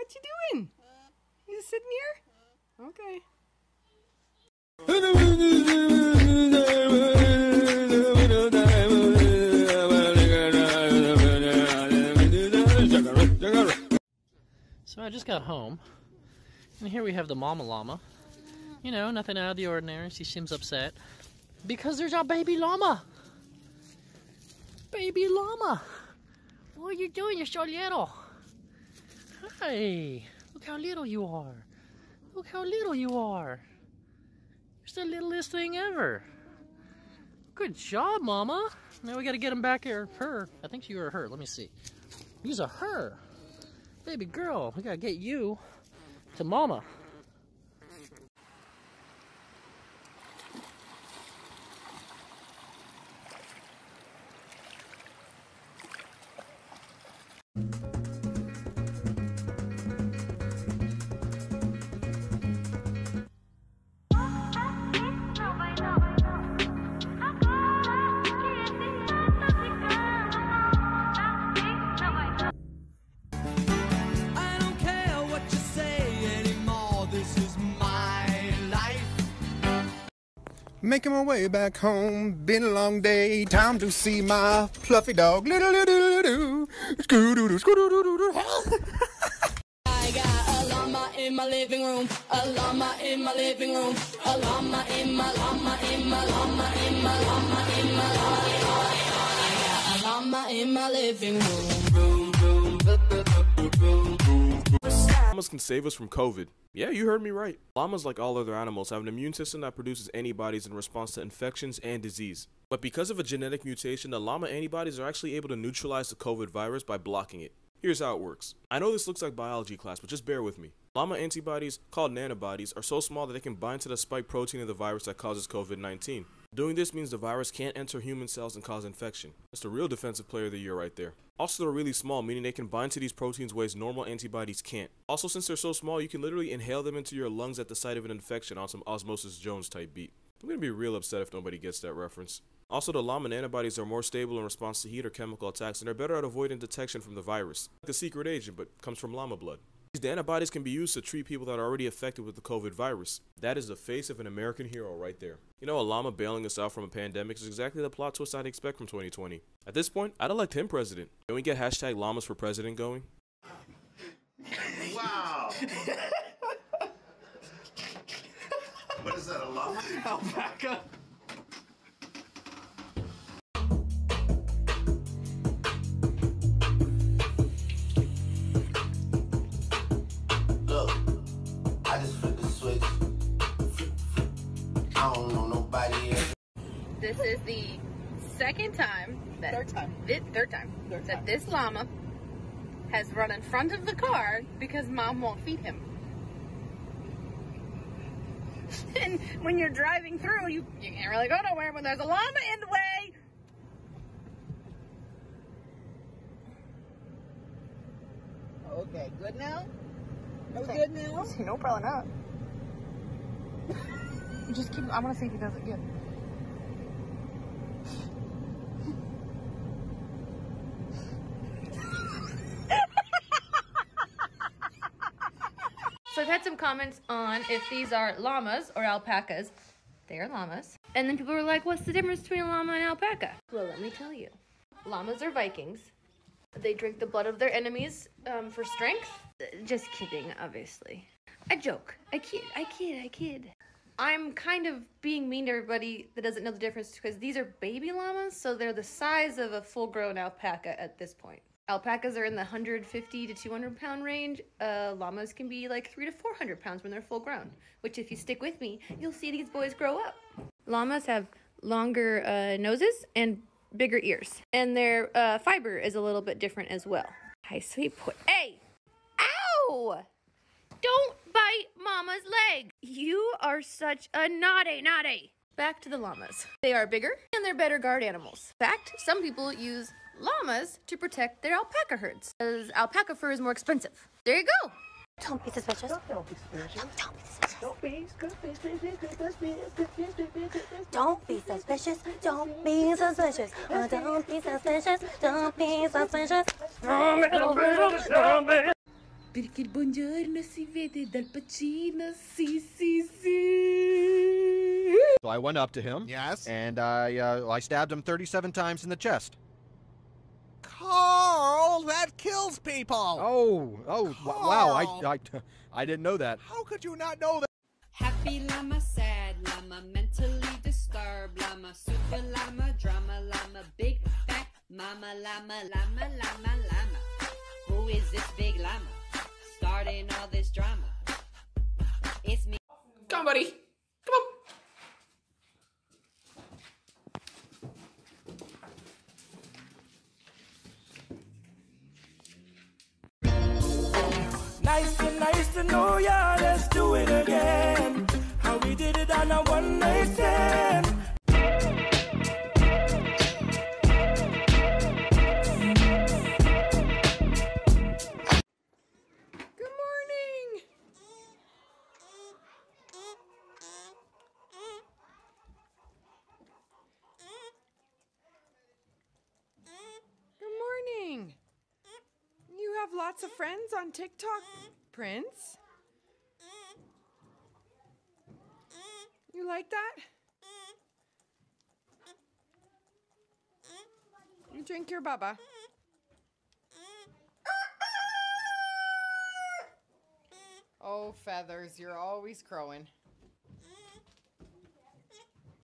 What you doing? You just sitting here? Okay. So I just got home, and here we have the mama llama. You know, nothing out of the ordinary. She seems upset because there's a baby llama. Baby llama. What are you doing? You're so little. Hi. Look how little you are. Look how little you are. You're the littlest thing ever. Good job, Mama. Now we gotta get him back here. Her. I think you were her. Let me see. You's a her. Baby girl. We gotta get you to Mama. Making my way back home, been a long day, time to see my fluffy dog. I got a llama in my living room, a llama in my living room, a llama in my llama in my llama in my llama in my llama. I got a llama in my living room. Llamas can save us from COVID. Yeah, you heard me right. Llamas, like all other animals, have an immune system that produces antibodies in response to infections and disease. But because of a genetic mutation, the llama antibodies are actually able to neutralize the COVID virus by blocking it. Here's how it works. I know this looks like biology class, but just bear with me. Llama antibodies, called nanobodies, are so small that they can bind to the spike protein of the virus that causes COVID-19. Doing this means the virus can't enter human cells and cause infection. That's the real defensive player of the year right there. Also, they're really small, meaning they can bind to these proteins ways normal antibodies can't. Also, since they're so small, you can literally inhale them into your lungs at the site of an infection on some Osmosis Jones type beat. I'm gonna be real upset if nobody gets that reference. Also, the llama antibodies are more stable in response to heat or chemical attacks, and they're better at avoiding detection from the virus. Like the secret agent, but comes from llama blood. These antibodies can be used to treat people that are already affected with the COVID virus. That is the face of an American hero right there. You know, a llama bailing us out from a pandemic is exactly the plot twist I'd expect from 2020. At this point, I'd elect him president. Can we get hashtag llamas for president going? Wow! What is that, a llama? Alpaca. Look, I just flipped the switch. I don't know nobody else. This is the second time that third time that this llama has run in front of the car because Mom won't feed him. And when you're driving through, you can't really go nowhere when there's a llama in the way. Okay, good now? Are we good now? No, probably not. Just keep, I want to see if he does it good. So I've had some comments on if these are llamas or alpacas. They are llamas. And then people were like, what's the difference between a llama and alpaca? Well, let me tell you. Llamas are Vikings. They drink the blood of their enemies for strength. Just kidding, obviously. I joke. I kid. I'm kind of being mean to everybody that doesn't know the difference because these are baby llamas, so they're the size of a full-grown alpaca at this point. Alpacas are in the 150 to 200 pound range. Llamas can be like 300 to 400 pounds when they're full grown, which if you stick with me, you'll see these boys grow up. Llamas have longer noses and bigger ears, and their fiber is a little bit different as well. Hi, sweet boy. Hey! Ow! Don't bite Mama's leg. You are such a naughty. Back to the llamas. They are bigger and they're better guard animals. In fact, some people use llamas to protect their alpaca herds, because alpaca fur is more expensive. There you go. Don't be suspicious. Don't be suspicious. Don't be suspicious. Don't be suspicious. Don't be suspicious. Don't be suspicious. Don't be suspicious. Perché il buongiorno si vede dal bacino, sì, sì, sì. So I went up to him. Yes? And I stabbed him 37 times in the chest. Carl, that kills people! Wow, I didn't know that. How could you not know that? Happy llama, sad llama, mentally disturbed llama, super llama, drama llama, big fat mama llama, llama, llama, llama. Who is this big llama starting all this drama? It's me. Come on, buddy. Come on. Nice to know ya, let's do it again. How we did it on a one night stand. Good morning. Good morning. You have lots of friends on TikTok, Prince? You like that? You drink your bubba. Oh, Feathers, you're always crowing.